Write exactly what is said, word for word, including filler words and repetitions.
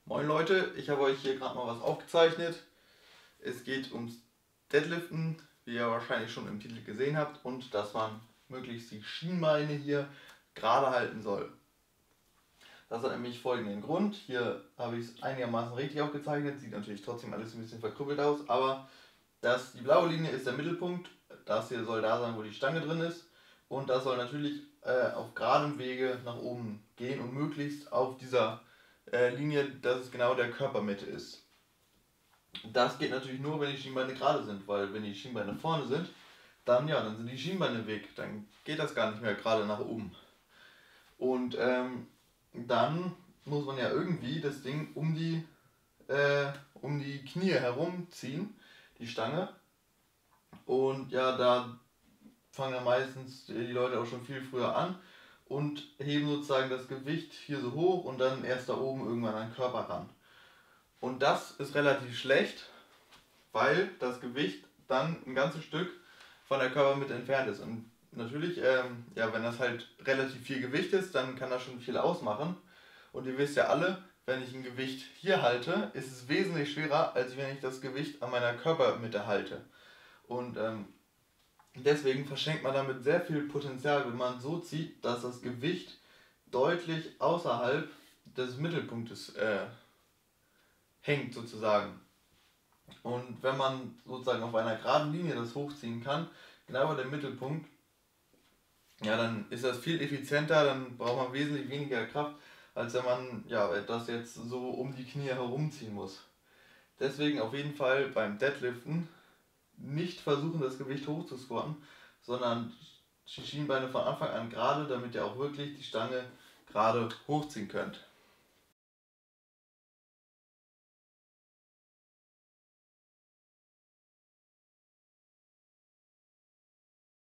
Moin Leute, ich habe euch hier gerade mal was aufgezeichnet. Es geht ums Deadliften, wie ihr wahrscheinlich schon im Titel gesehen habt, und dass man möglichst die Schienbeine hier gerade halten soll. Das hat nämlich folgenden Grund. Hier habe ich es einigermaßen richtig aufgezeichnet, sieht natürlich trotzdem alles ein bisschen verkrüppelt aus, aber das, die blaue Linie ist der Mittelpunkt, das hier soll da sein, wo die Stange drin ist, und das soll natürlich äh, auf geradem Wege nach oben gehen und möglichst auf dieser äh, Linie, dass es genau der Körpermitte ist. Das geht natürlich nur, wenn die Schienbeine gerade sind, weil wenn die Schienbeine vorne sind, dann ja, dann sind die Schienbeine weg, dann geht das gar nicht mehr gerade nach oben. Und ähm, dann muss man ja irgendwie das Ding um die, äh, um die Knie herumziehen, die Stange. Und ja, da fangen dann meistens die Leute auch schon viel früher an und heben sozusagen das Gewicht hier so hoch und dann erst da oben irgendwann an den Körper ran. Und das ist relativ schlecht, weil das Gewicht dann ein ganzes Stück von der Körpermitte entfernt ist. Und natürlich, ähm, ja, wenn das halt relativ viel Gewicht ist, dann kann das schon viel ausmachen. Und ihr wisst ja alle, wenn ich ein Gewicht hier halte, ist es wesentlich schwerer, als wenn ich das Gewicht an meiner Körpermitte halte. Und ähm, deswegen verschenkt man damit sehr viel Potenzial, wenn man so zieht, dass das Gewicht deutlich außerhalb des Mittelpunktes äh, hängt sozusagen. Und wenn man sozusagen auf einer geraden Linie das hochziehen kann, genau über den Mittelpunkt, ja, dann ist das viel effizienter, dann braucht man wesentlich weniger Kraft, als wenn man ja, das jetzt so um die Knie herumziehen muss. Deswegen auf jeden Fall beim Deadliften nicht versuchen, das Gewicht hoch zu squatten, sondern die Schienbeine von Anfang an gerade, damit ihr auch wirklich die Stange gerade hochziehen könnt.